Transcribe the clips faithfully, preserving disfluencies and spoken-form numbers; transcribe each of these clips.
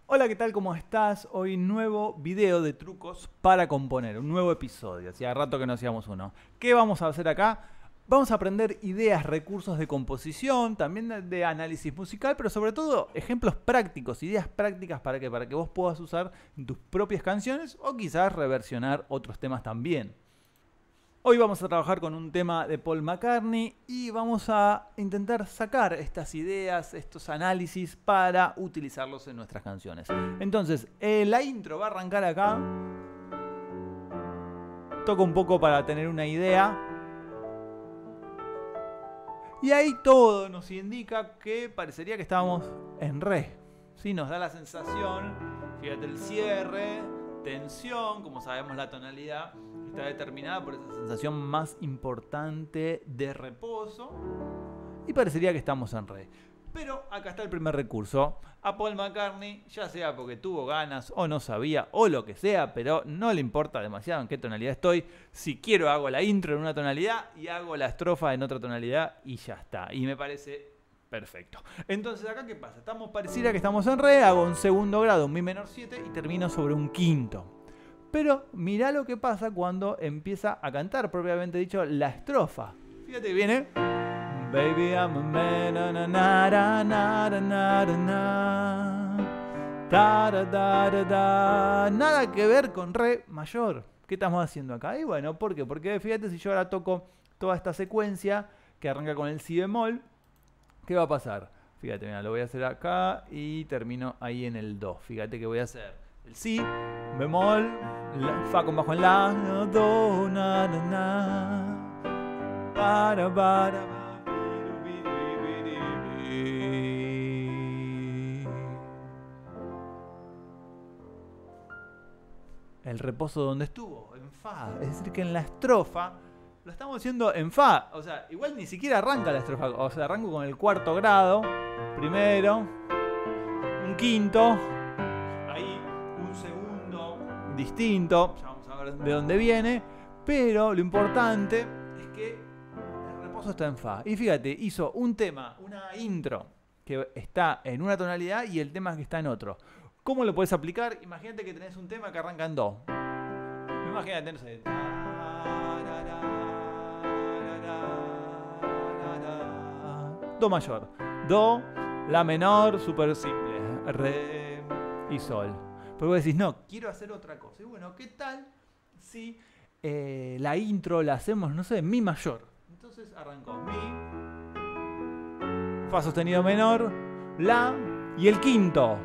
Hola, ¿qué tal? ¿Cómo estás? Hoy nuevo video de trucos para componer, un nuevo episodio. Hacía rato que no hacíamos uno. ¿Qué vamos a hacer acá? Vamos a aprender ideas, recursos de composición, también de, de análisis musical, pero sobre todo ejemplos prácticos, ideas prácticas para que, para que vos puedas usar en tus propias canciones o quizás reversionar otros temas también. Hoy vamos a trabajar con un tema de Paul McCartney y vamos a intentar sacar estas ideas, estos análisis para utilizarlos en nuestras canciones. Entonces, eh, la intro va a arrancar acá. Toco un poco para tener una idea. Y ahí todo nos indica que parecería que estamos en re. ¿Sí? Nos da la sensación, fíjate el cierre, tensión, como sabemos la tonalidad está determinada por esa sensación más importante de reposo y parecería que estamos en re. Pero acá está el primer recurso. A Paul McCartney, ya sea porque tuvo ganas o no sabía o lo que sea, pero no le importa demasiado en qué tonalidad estoy. Si quiero hago la intro en una tonalidad y hago la estrofa en otra tonalidad y ya está. Y me parece perfecto. Entonces acá ¿qué pasa? Estamos, pareciera que estamos en re, hago un segundo grado, un mi menor siete y termino sobre un quinto. Pero mirá lo que pasa cuando empieza a cantar, propiamente dicho, la estrofa. Fíjate que viene. Baby, I'm a man, na na na na na na na da, da, da, da, da. Nada que ver con re mayor. ¿Qué estamos haciendo acá? Y bueno, ¿por qué? Porque fíjate, si yo ahora toco toda esta secuencia que arranca con el si bemol, ¿qué va a pasar? Fíjate, mira, lo voy a hacer acá y termino ahí en el do. Fíjate que voy a hacer el si bemol, la, fa con bajo en la, do, na, na, na, para, para, el reposo donde estuvo, en fa. Es decir, que en la estrofa lo estamos haciendo en fa. O sea, igual ni siquiera arranca la estrofa. O sea, arranco con el cuarto grado, primero, un quinto, ahí un segundo distinto. Ya vamos a ver de dónde viene. Pero lo importante es que el reposo está en fa. Y fíjate, hizo un tema, una intro que está en una tonalidad y el tema que está en otro. ¿Cómo lo puedes aplicar? Imagínate que tenés un tema que arranca en do. Imagínate, no sé. Do mayor. Do, la menor, súper simple. Re y sol. Pero vos decís, no, quiero hacer otra cosa. Y bueno, ¿qué tal si eh, la intro la hacemos, no sé, en mi mayor? Entonces arrancó mi, fa sostenido menor, la y el quinto.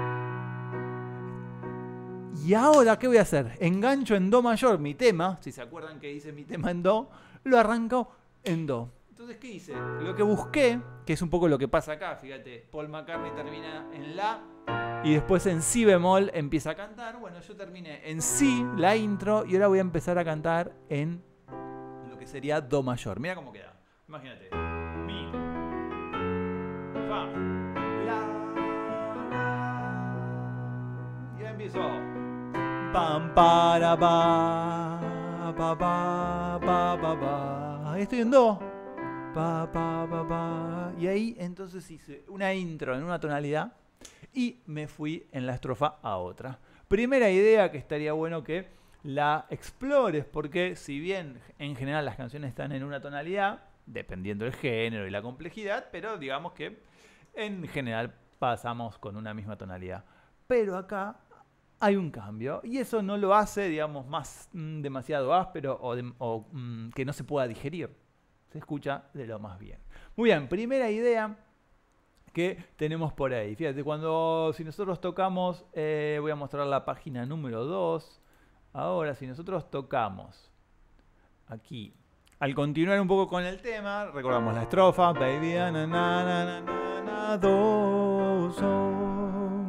Y ahora, ¿qué voy a hacer? Engancho en do mayor mi tema. Si se acuerdan que hice mi tema en do, lo arranco en do. Entonces, ¿qué hice? Lo que busqué, que es un poco lo que pasa acá, fíjate, Paul McCartney termina en la y después en si bemol empieza a cantar. Bueno, yo terminé en si, la intro, y ahora voy a empezar a cantar en lo que sería do mayor. Mira cómo queda. Imagínate. Mi, fa, la, la. Y ahí empiezo. Pam, para, pa, pa, pa, pa, pa, pa. Ahí estoy en do. Pa, pa, pa, pa. Y ahí entonces hice una intro en una tonalidad y me fui en la estrofa a otra. Primera idea que estaría bueno que la explores, porque si bien en general las canciones están en una tonalidad, dependiendo del género y la complejidad, pero digamos que en general pasamos con una misma tonalidad. Pero acá hay un cambio y eso no lo hace, digamos, más mmm, demasiado áspero o, de, o mmm, que no se pueda digerir. Se escucha de lo más bien. Muy bien, primera idea que tenemos por ahí. Fíjate, cuando si nosotros tocamos, eh, voy a mostrar la página número dos. Ahora, si nosotros tocamos aquí, al continuar un poco con el tema, recordamos la estrofa, baby, na, na, na, na, na, na, do, so,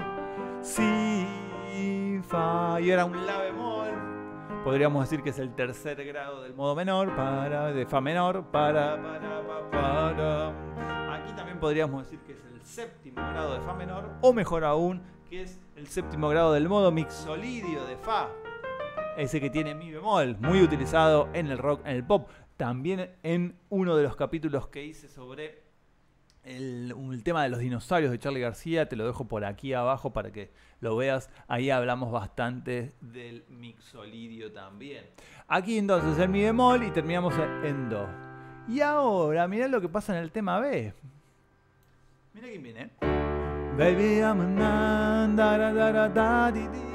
si, fa, y ahora un la bemol. Podríamos decir que es el tercer grado del modo menor, para, de fa menor, para, para, para, para. Aquí también podríamos decir que es el séptimo grado de fa menor, o mejor aún, que es el séptimo grado del modo mixolidio de fa. Ese que tiene mi bemol, muy utilizado en el rock, en el pop. También en uno de los capítulos que hice sobre el, el tema de los dinosaurios de Charly García, te lo dejo por aquí abajo para que lo veas. Ahí hablamos bastante del mixolidio también. Aquí entonces el mi bemol y terminamos en do. Y ahora, mirá lo que pasa en el tema B. Mirá quién viene. Baby, I'm a man, da, da, da, da, da, di, di,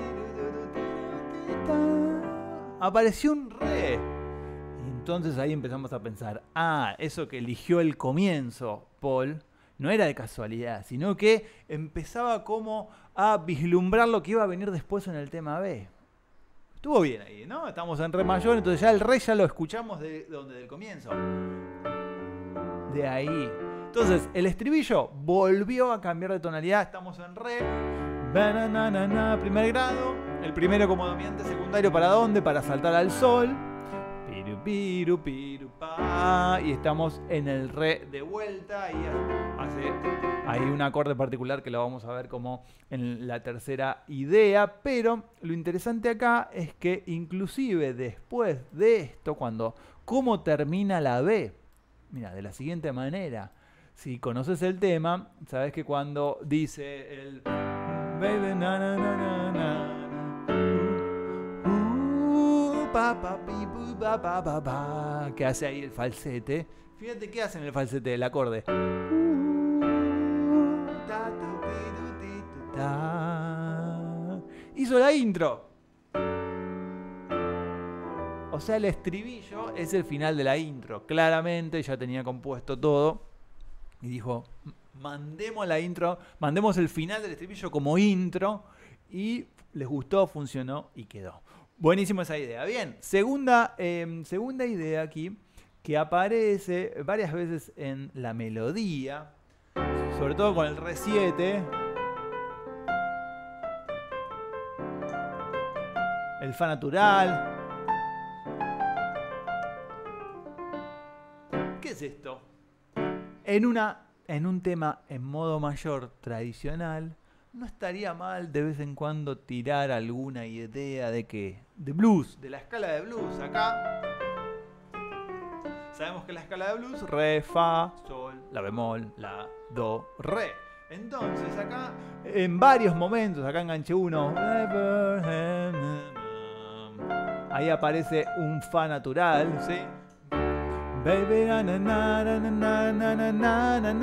apareció un re. Y entonces ahí empezamos a pensar, ah, eso que eligió el comienzo Paul no era de casualidad, sino que empezaba como a vislumbrar lo que iba a venir después en el tema B. Estuvo bien ahí, ¿no? Estamos en re mayor, entonces ya el re ya lo escuchamos de donde del comienzo. De ahí. Entonces, el estribillo volvió a cambiar de tonalidad, estamos en re, primer grado, el primero como dominante secundario, ¿para dónde? Para saltar al sol, piru, piru, piru, pa, y estamos en el re de vuelta, y hace, hay un acorde particular que lo vamos a ver como en la tercera idea, pero lo interesante acá es que inclusive después de esto, cuando, ¿cómo termina la B? Mira, de la siguiente manera. Si conoces el tema, sabes que cuando dice el baby na na na na na uh, pa pa pi pu pa pa pa pa, que hace ahí el falsete. Fíjate qué hace en el falsete, el acorde. Hizo la intro. O sea, el estribillo es el final de la intro. Claramente ya tenía compuesto todo. Y dijo, mandemos la intro, mandemos el final del estribillo como intro. Y les gustó, funcionó y quedó. Buenísimo esa idea. Bien, segunda, eh, segunda idea aquí, que aparece varias veces en la melodía. Sobre todo con el re siete. El fa natural. ¿Qué es esto? En, una, en un tema en modo mayor tradicional, no estaría mal de vez en cuando tirar alguna idea de qué, de blues, de la escala de blues. Acá sabemos que la escala de blues, re, fa, sol, la bemol, la, do, re. Entonces acá, en varios momentos, acá enganché uno, ahí aparece un fa natural, ¿sí? Baby, na na na na na na na na na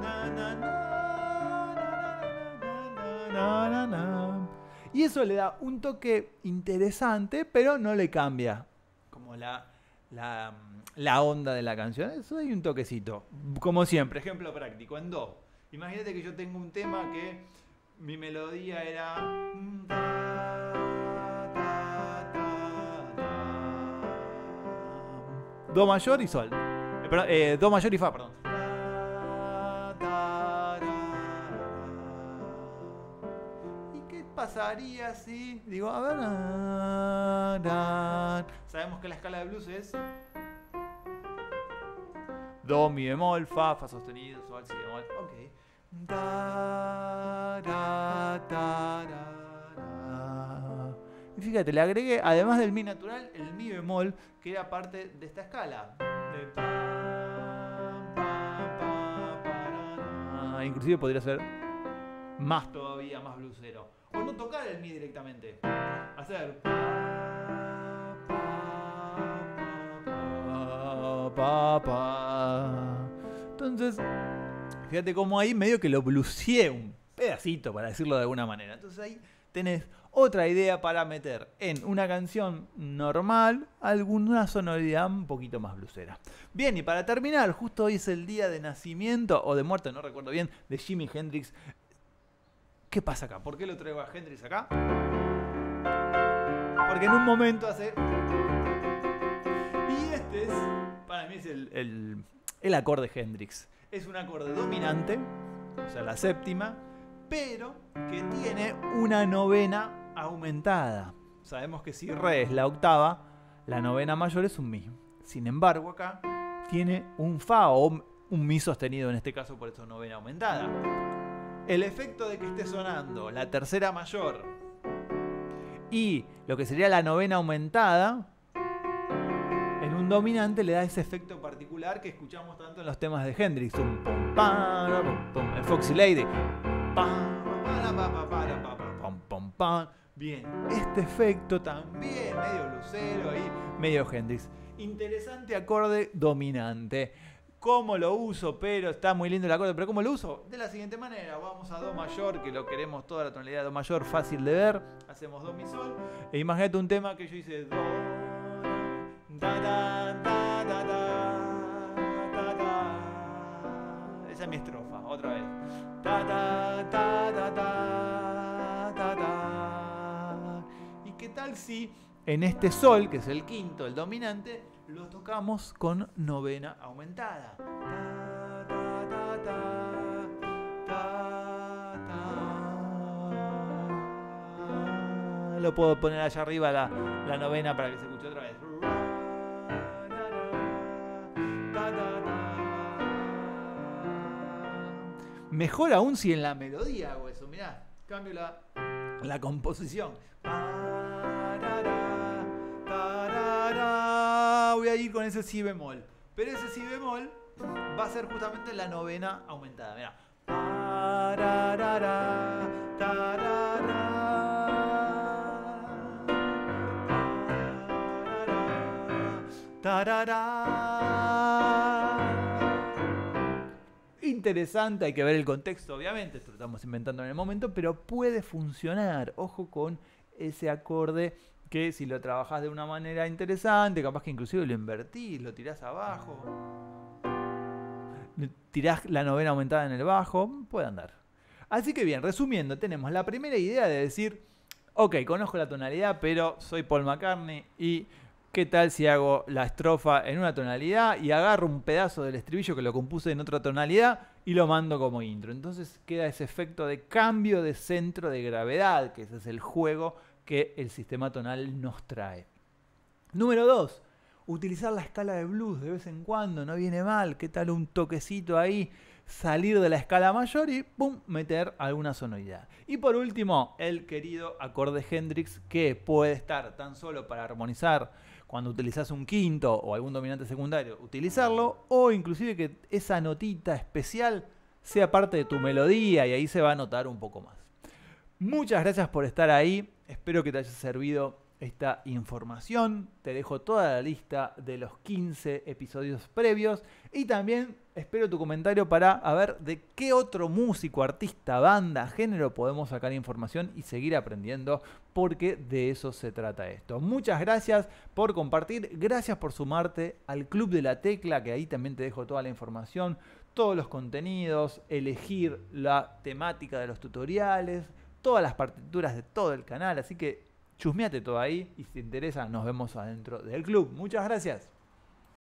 na na. Y eso le da un toque interesante, pero no le cambia como la, la, la onda de la canción. Eso hay un toquecito. Como siempre, ejemplo práctico, en do. Imagínate que yo tengo un tema que mi melodía era do mayor y sol. Eh, perdón, eh, do mayor y fa, perdón. ¿Y qué pasaría si digo, a ver, sabemos que la escala de blues es do, mi bemol, fa, fa sostenido, sol, si bemol, ok. Da, da, da, da. Y fíjate, le agregué, además del mi natural, el mi bemol, que era parte de esta escala. De pa, pa, pa, pa, inclusive podría ser más todavía, más bluesero. O no tocar el mi directamente. Hacer pa, pa, pa, pa, pa. Entonces, fíjate cómo ahí medio que lo blueseé un pedacito, para decirlo de alguna manera. Entonces ahí tenés otra idea para meter en una canción normal alguna sonoridad un poquito más bluesera. Bien, y para terminar, justo hoy es el día de nacimiento o de muerte, no recuerdo bien, de Jimi Hendrix. ¿Qué pasa acá? ¿Por qué lo traigo a Hendrix acá? Porque en un momento hace... Y este es, para mí es el, el, el acorde Hendrix. Es un acorde dominante, o sea, la séptima, pero que tiene una novena aumentada. Sabemos que si re es la octava, la novena mayor es un mi. Sin embargo, acá tiene un fa o un mi sostenido, en este caso por eso novena aumentada. El efecto de que esté sonando la tercera mayor y lo que sería la novena aumentada en un dominante le da ese efecto particular popular que escuchamos tanto en los temas de Hendrix. Pum, pum, para, pum, pum, en Foxy Lady. Pam, para, pa, para, pa, pa, pam, pam, pam. Bien, este efecto también medio blusero ahí, medio Hendrix. Interesante acorde dominante. ¿Cómo lo uso? Pero está muy lindo el acorde, pero ¿cómo lo uso? De la siguiente manera, vamos a Do mayor, que lo queremos toda la tonalidad de Do mayor, fácil de ver. Hacemos Do, Mi, Sol. E imagínate un tema que yo hice Do, da, da, da, da, da, da, da. Esa es mi estrofa, otra vez. Da, da, da, da, da, da, da. ¿Y qué tal si en este Sol, que es el quinto, el dominante, lo tocamos con novena aumentada? Ta, ta, ta, ta, ta, ta. Lo puedo poner allá arriba la, la novena para que se escuche otra vez. Mejor aún si en la melodía hago eso. Mirá, cambio la, la composición. Voy a ir con ese si bemol, pero ese si bemol va a ser justamente la novena aumentada. Mirá. Interesante, hay que ver el contexto, obviamente, esto lo estamos inventando en el momento, pero puede funcionar. Ojo con ese acorde que si lo trabajás de una manera interesante, capaz que inclusive lo invertís, lo tirás abajo, tirás la novena aumentada en el bajo, puede andar. Así que bien, resumiendo, tenemos la primera idea de decir, ok, conozco la tonalidad, pero soy Paul McCartney y ¿qué tal si hago la estrofa en una tonalidad y agarro un pedazo del estribillo que lo compuse en otra tonalidad y lo mando como intro? Entonces queda ese efecto de cambio de centro de gravedad, que ese es el juego que el sistema tonal nos trae. Número dos, utilizar la escala de blues de vez en cuando, no viene mal. ¿Qué tal un toquecito ahí? Salir de la escala mayor y pum, meter alguna sonoridad. Y por último, el querido acorde Hendrix, que puede estar tan solo para armonizar cuando utilizas un quinto o algún dominante secundario, utilizarlo, o inclusive que esa notita especial sea parte de tu melodía y ahí se va a notar un poco más. Muchas gracias por estar ahí, espero que te haya servido esta información. Te dejo toda la lista de los quince episodios previos y también espero tu comentario para a ver de qué otro músico, artista, banda, género podemos sacar información y seguir aprendiendo, porque de eso se trata esto. Muchas gracias por compartir, gracias por sumarte al Club de la Tecla, que ahí también te dejo toda la información, todos los contenidos, elegir la temática de los tutoriales, todas las partituras de todo el canal, así que chusmeate todo ahí y si te interesa nos vemos adentro del club. Muchas gracias.